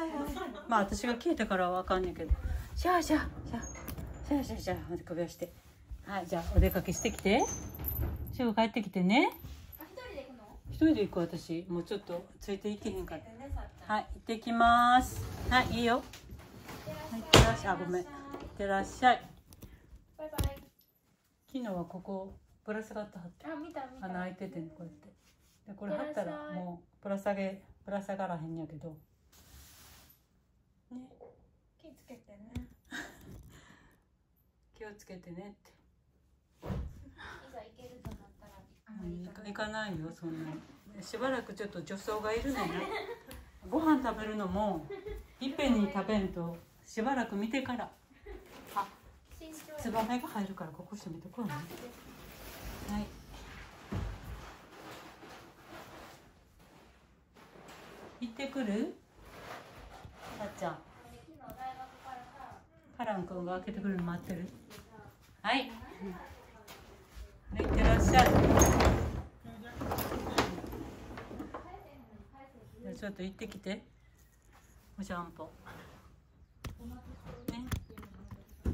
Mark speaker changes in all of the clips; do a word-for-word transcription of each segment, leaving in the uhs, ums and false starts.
Speaker 1: まあ私が聞いたからはわかんないけど。じゃあじゃあじゃあじゃあじゃあじゃあ首をして。はい、じゃあお出かけしてきて。すぐ帰ってきてね。
Speaker 2: あ、一人で行くの？
Speaker 1: 一人で行く私。もうちょっとついていけへんから。はい、行ってきます。はい、いいよ。はい、行ってらっしゃい。あ、ごめん。行ってらっしゃい。
Speaker 2: バイバイ。
Speaker 1: 昨日はここぶら下がってはって。
Speaker 2: あ、見た見た。
Speaker 1: 穴開いててね、こうやって。で、これ貼ったらもうぶら下げ、ぶら下がらへんやけど。ね。
Speaker 2: 気をつけてね。
Speaker 1: 気をつけてねって。
Speaker 2: いざ行けるとなったらあんまり
Speaker 1: 行かないよ、そんな。しばらくちょっと助走がいるねんな。ご飯食べるのもいっぺんに食べんとしばらく見てから。あ、ツバメが入るからここ閉めてこうね。はい。行ってくる？さっちゃん。カラン君が開けてくるの待ってる。はい。はい、いってらっしゃい。じゃあちょっと行ってきて。お散歩。ね。い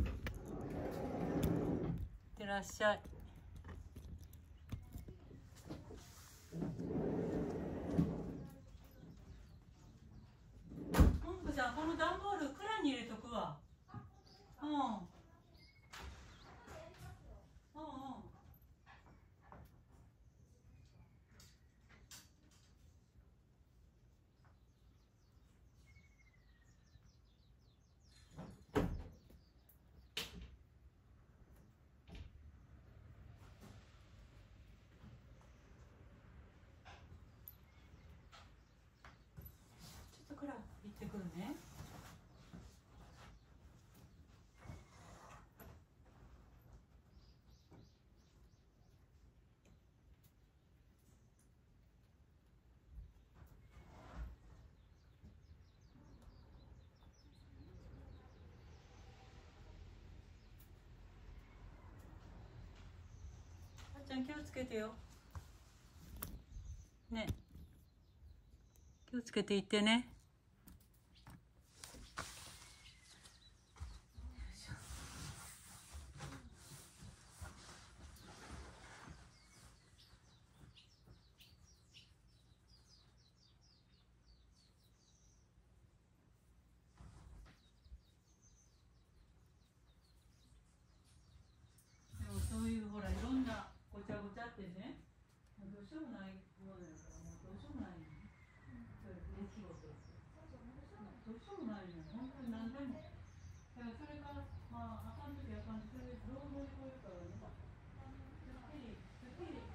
Speaker 1: ってらっしゃい。もんこちゃん、この段ボール蔵に入れとくわ。うん。うんうん。ちょっと蔵行ってくるね。さっちゃん気をつけてよ。ね。気をつけていってね。でもそういうほらいろんなごちゃごちゃってね、もうどうしようもないものやからもうどうしようもないの。そういう出来事ってどうしようもないのよ、本当に何でも。だからそれがまああかんときあかんとき、それでどう乗り越えるからね。すっきりすっきり、うん、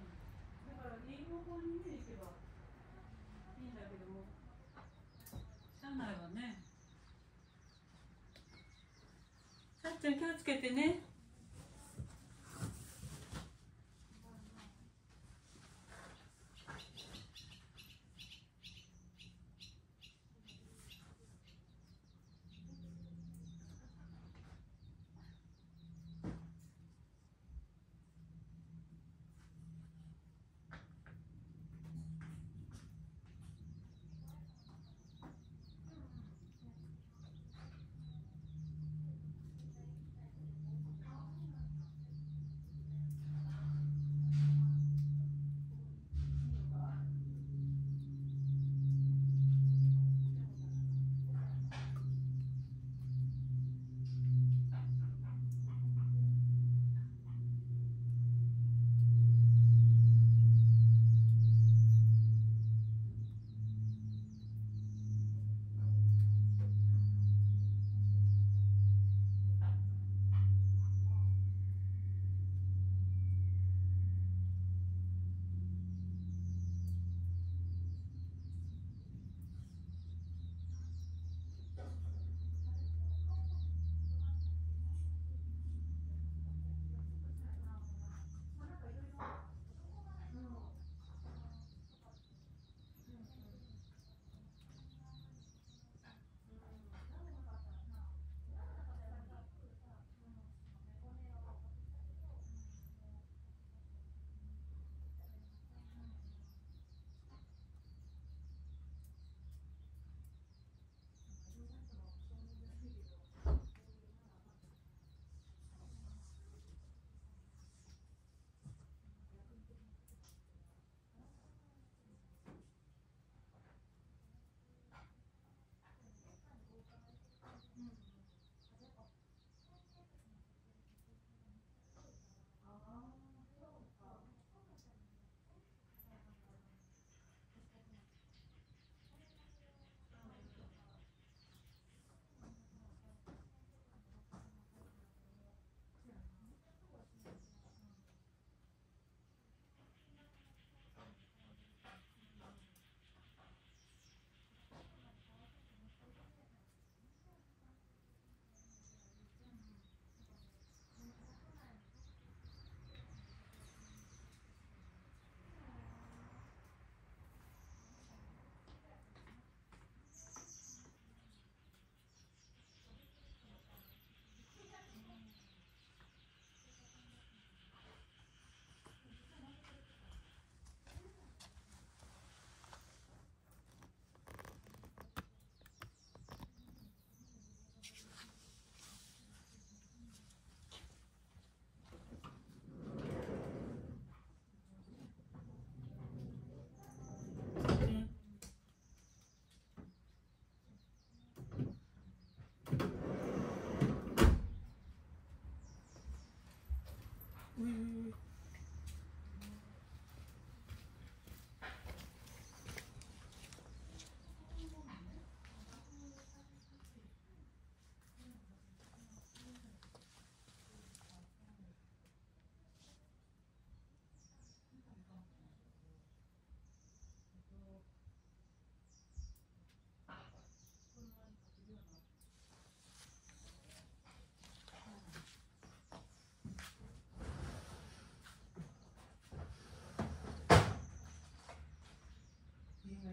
Speaker 1: だからいい方向にね行けばいいんだけども、車内はね。さっちゃん気をつけてね。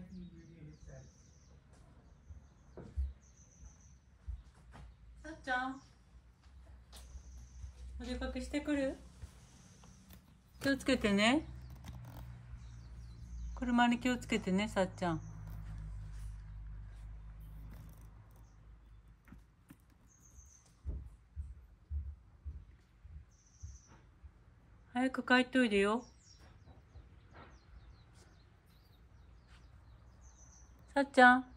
Speaker 1: さっちゃん、お出かけしてくる？気をつけてね。車に気をつけてね、さっちゃん。早く帰っといでよ。さっちゃん。